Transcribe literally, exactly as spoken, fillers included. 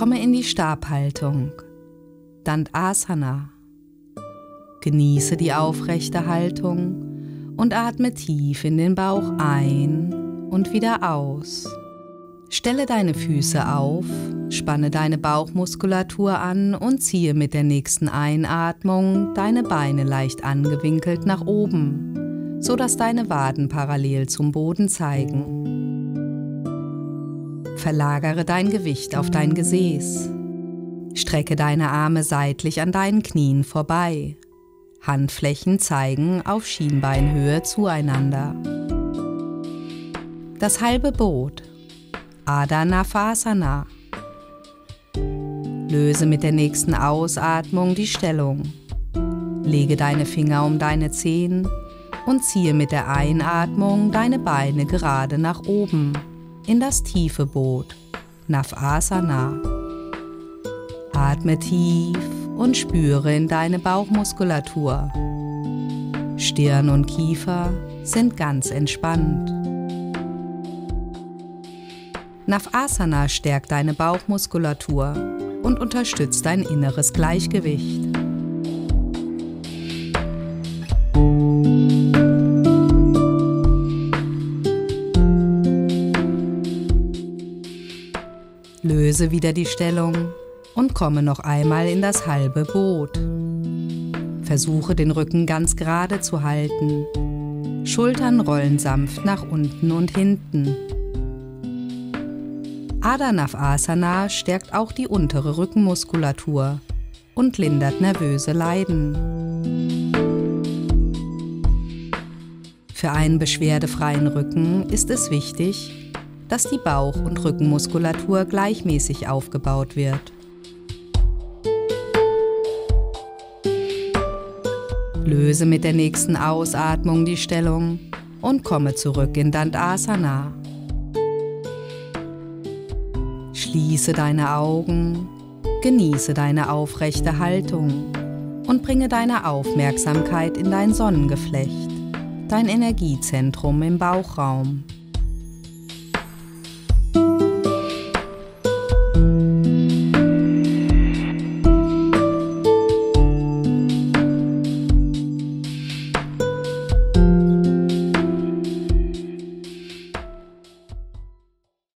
Komme in die Stabhaltung, Dandasana. Genieße die aufrechte Haltung und atme tief in den Bauch ein und wieder aus. Stelle deine Füße auf, spanne deine Bauchmuskulatur an und ziehe mit der nächsten Einatmung deine Beine leicht angewinkelt nach oben, sodass deine Waden parallel zum Boden zeigen. Verlagere dein Gewicht auf dein Gesäß. Strecke deine Arme seitlich an deinen Knien vorbei. Handflächen zeigen auf Schienbeinhöhe zueinander. Das halbe Boot, Adho Navasana. Löse mit der nächsten Ausatmung die Stellung. Lege deine Finger um deine Zehen und ziehe mit der Einatmung deine Beine gerade nach oben in das tiefe Boot, Navasana. Atme tief und spüre in deine Bauchmuskulatur. Stirn und Kiefer sind ganz entspannt. Navasana stärkt deine Bauchmuskulatur und unterstützt dein inneres Gleichgewicht. Löse wieder die Stellung und komme noch einmal in das halbe Boot. Versuche den Rücken ganz gerade zu halten. Schultern rollen sanft nach unten und hinten. Adho Navasana stärkt auch die untere Rückenmuskulatur und lindert nervöse Leiden. Für einen beschwerdefreien Rücken ist es wichtig, dass die Bauch- und Rückenmuskulatur gleichmäßig aufgebaut wird. Löse mit der nächsten Ausatmung die Stellung und komme zurück in Dandasana. Schließe deine Augen, genieße deine aufrechte Haltung und bringe deine Aufmerksamkeit in dein Sonnengeflecht, dein Energiezentrum im Bauchraum.